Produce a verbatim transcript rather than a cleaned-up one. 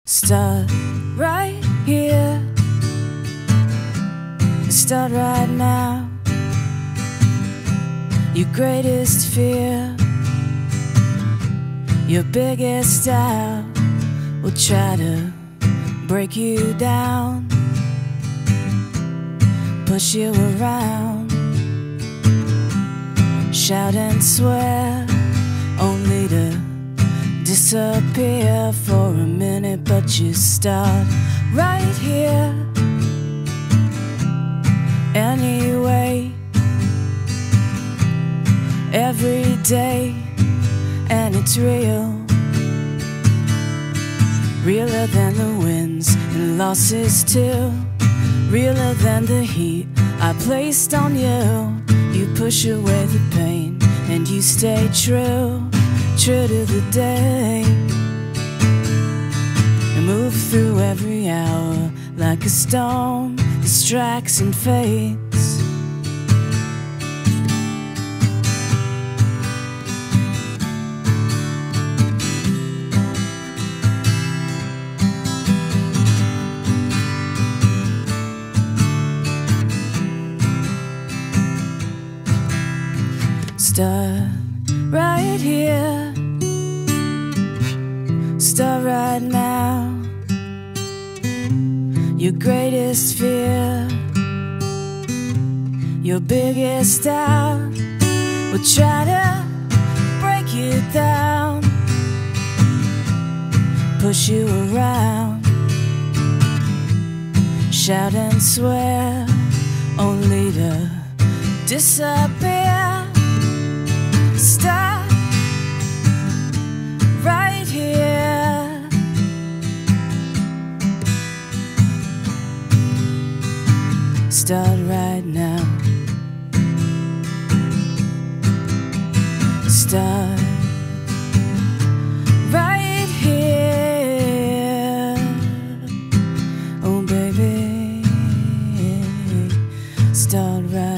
Start right here. Start right now. Your greatest fear, your biggest doubt will try to break you down, push you around, shout and swear, only to disappear for a minute. But you start right here anyway, every day, and it's real, realer than the wins and losses too, realer than the heat I placed on you. You push away the pain and you stay true, true to the day, and move through every hour like a stone, distracts and fades. Start right here, start right now. Your greatest fear, your biggest doubt will try to break you down, push you around, shout and swear, only to disappear. Start right here. Start right now. Start right here. Oh baby, start right